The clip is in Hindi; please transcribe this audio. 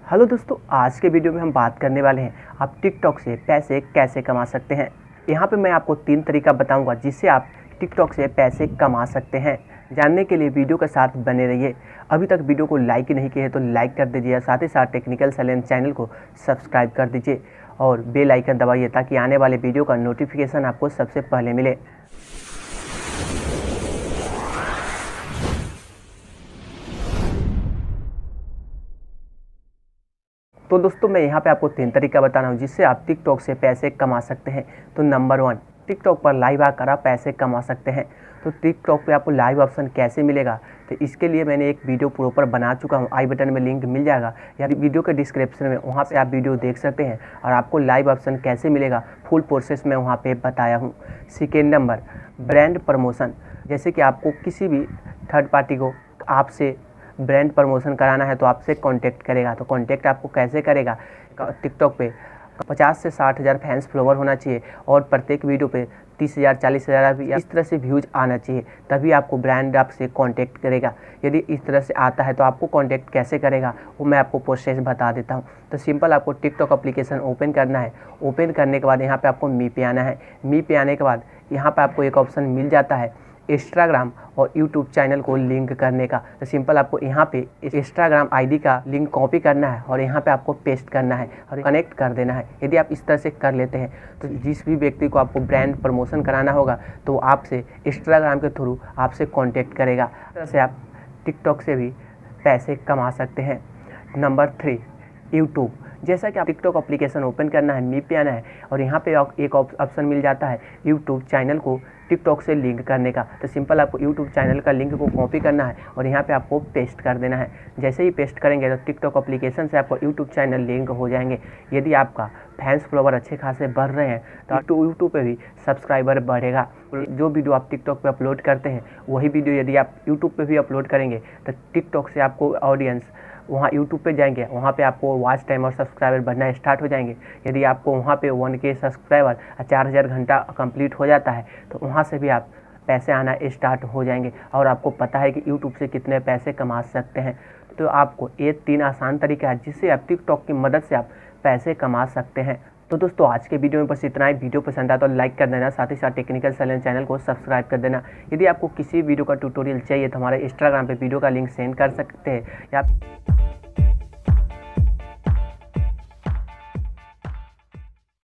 हेलो दोस्तों, आज के वीडियो में हम बात करने वाले हैं आप टिकटॉक से पैसे कैसे कमा सकते हैं। यहाँ पे मैं आपको 3 तरीका बताऊंगा जिससे आप टिकटॉक से पैसे कमा सकते हैं। जानने के लिए वीडियो के साथ बने रहिए। अभी तक वीडियो को लाइक नहीं किए हैं तो लाइक कर दीजिए, साथ ही साथ टेक्निकल सैलेंस चैनल को सब्सक्राइब कर दीजिए और बेल आइकन दबाइए ताकि आने वाले वीडियो का नोटिफिकेशन आपको सबसे पहले मिले। तो दोस्तों, मैं यहाँ पे आपको 3 तरीका बता रहा हूँ जिससे आप टिकटॉक से पैसे कमा सकते हैं। तो नंबर 1, टिकटॉक पर लाइव आकर आप पैसे कमा सकते हैं। तो टिकटॉक पे आपको लाइव ऑप्शन कैसे मिलेगा, तो इसके लिए मैंने एक वीडियो प्रॉपर बना चुका हूँ। आई बटन में लिंक मिल जाएगा या वीडियो के डिस्क्रिप्शन में, वहाँ पे आप वीडियो देख सकते हैं और आपको लाइव ऑप्शन कैसे मिलेगा फुल प्रोसेस में वहाँ पे बताया हूँ। Second number, brand promotion. जैसे कि आपको किसी भी थर्ड पार्टी को आपसे ब्रांड प्रमोशन कराना है तो आपसे कांटेक्ट करेगा। तो कांटेक्ट आपको कैसे करेगा, टिकटॉक पे 50 से 60 हज़ार फैंस फॉलोवर होना चाहिए और प्रत्येक वीडियो पे 30,000 40,000 इस तरह से व्यूज़ आना चाहिए, तभी आपको ब्रांड आपसे कांटेक्ट करेगा। यदि इस तरह से आता है तो आपको कांटेक्ट कैसे करेगा वो मैं आपको प्रोसेस बता देता हूँ। तो सिंपल, आपको टिकटॉक एप्लीकेशन ओपन करना है। ओपन करने के बाद यहाँ पर आपको मी पे आना है। मी पे आने के बाद यहाँ पर आपको एक ऑप्शन मिल जाता है इंस्टाग्राम और यूट्यूब चैनल को लिंक करने का। तो सिंपल, आपको यहाँ पे इंस्टाग्राम आईडी का लिंक कॉपी करना है और यहाँ पे आपको पेस्ट करना है और कनेक्ट कर देना है। यदि आप इस तरह से कर लेते हैं तो जिस भी व्यक्ति को आपको ब्रांड प्रमोशन कराना होगा तो आपसे इंस्टाग्राम के थ्रू आपसे कांटेक्ट करेगा। इस तरह से आप टिकटॉक से भी पैसे कमा सकते हैं। Number 3, YouTube. जैसा कि आप टिकटॉक एप्लीकेशन ओपन करना है, मी पे आना है और यहाँ पे एक ऑप्शन मिल जाता है यूट्यूब चैनल को टिकटॉक से लिंक करने का। तो सिंपल, आपको यूट्यूब चैनल का लिंक को कॉपी करना है और यहाँ पे आपको पेस्ट कर देना है। जैसे ही पेस्ट करेंगे तो टिकटॉक एप्लीकेशन से आपको यूट्यूब चैनल लिंक हो जाएंगे। यदि आपका फैंस फॉलोवर अच्छे खासे बढ़ रहे हैं तो यूट्यूब पे भी सब्सक्राइबर बढ़ेगा। जो वीडियो आप टिकटॉक पे अपलोड करते हैं वही वीडियो यदि आप यूट्यूब पे भी अपलोड करेंगे तो टिकटॉक से आपको ऑडियंस वहाँ यूट्यूब पे जाएंगे, वहाँ पे आपको वॉच टाइम और सब्सक्राइबर बढ़ना स्टार्ट हो जाएंगे। यदि आपको वहाँ पे 1K सब्सक्राइबर 4000 घंटा कंप्लीट हो जाता है तो वहाँ से भी आप पैसे आना स्टार्ट हो जाएंगे और आपको पता है कि यूट्यूब से कितने पैसे कमा सकते हैं। तो आपको ये 3 आसान तरीका है जिससे आप टिकटॉक की मदद से आप पैसे कमा सकते हैं। तो दोस्तों, आज के वीडियो में बस इतना ही। वीडियो पसंद आया तो लाइक कर देना, साथ ही साथ टेक्निकल सैलेंस चैनल को सब्सक्राइब कर देना। यदि आपको किसी वीडियो का ट्यूटोरियल चाहिए तो हमारे इंस्टाग्राम पे वीडियो का लिंक सेंड कर सकते हैं या